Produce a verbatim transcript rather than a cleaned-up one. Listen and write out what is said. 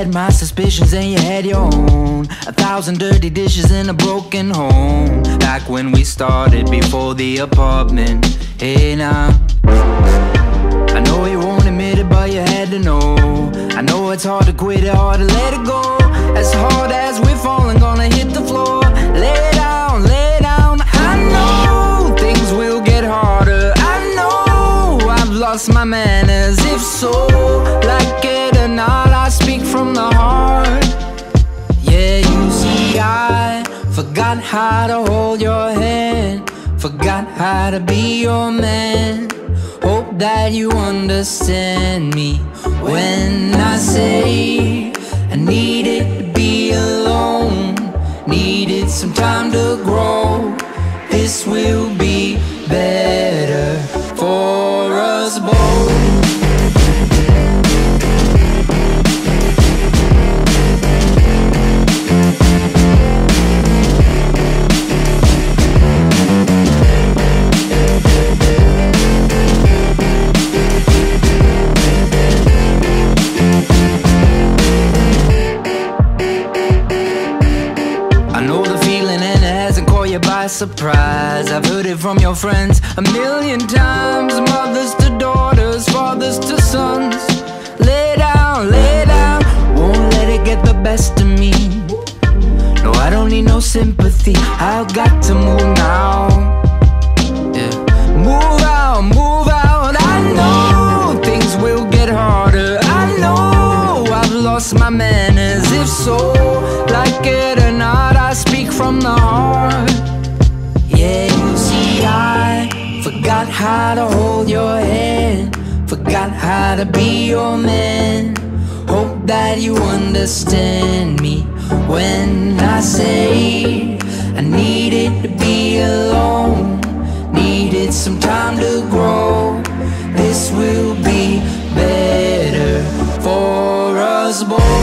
had my suspicions and you had your own. A thousand dirty dishes in a broken home. Back when we started before the apartment. Hey now, I know you won't admit it, but you had to know. I know it's hard to quit it, hard to let it go. As hard as we're falling, gonna hit the floor. Lay down, lay down. I know things will get harder. I know I've lost my manners. If so, like it or not, I speak from the heart. Yeah, you see, I forgot how to hold your hand, forgot how to be your man. Hope that you understand me when I say I needed to be alone, needed some time to grow. This will be better for us both. By surprise, I've heard it from your friends a million times. Mothers to daughters, fathers to sons. Lay down, lay down, won't let it get the best of me. No, I don't need no sympathy, I've got to move now. Yeah. Move out, move out. I know things will get harder. I know I've lost my manners. If so, like it or not, I speak from the heart. Yeah, you see, I forgot how to hold your hand, forgot how to be your man. Hope that you understand me when I say I needed to be alone, needed some time to grow. This will be better for us both.